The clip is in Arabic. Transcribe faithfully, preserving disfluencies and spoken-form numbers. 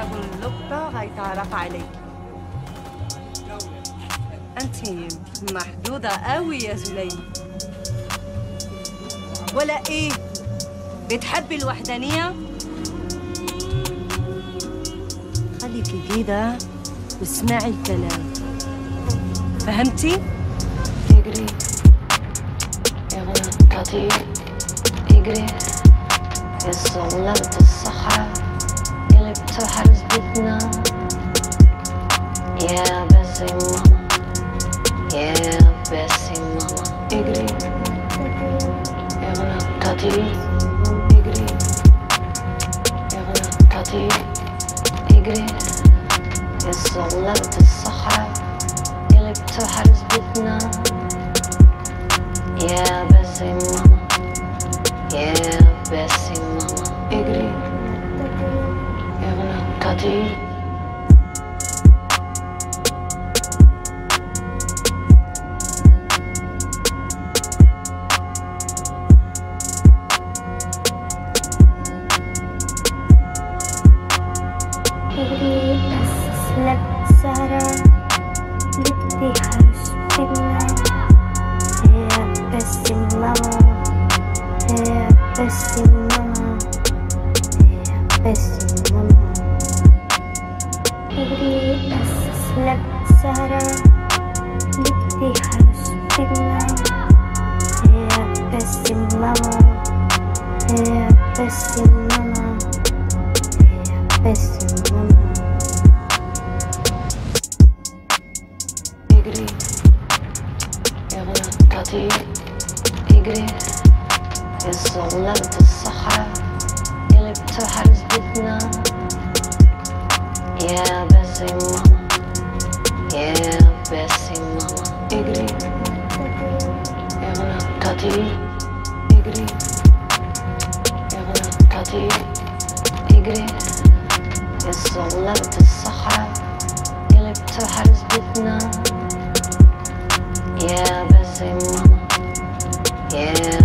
اللقطة غيتعرف عليك. أنت محدودة قوي يا زليمة. ولا إيه؟ بتحبي الوحدانية؟ خليكي كده واسمعي الكلام. فهمتي؟ اجري يا غنى اجري يا ظلمة الصحراء اللي بتحرس بيتنا يا باسم ماما يا باسم ماما. اجري يا غنى اجري يا غنى اجري يا ظلمة الصحراء اللي بتحرس بيتنا يا باسم ماما يا باسم ماما. اجري يا غنى اجري يا ظلمة الصحراء اللي بتحرس بيتنا يا باسم ماما يا باسم ماما. اجري يا غنى اجري يا غنى اجري يا ظلمة الصحراء اللي بتحرس بيتنا يا باسم ماما يا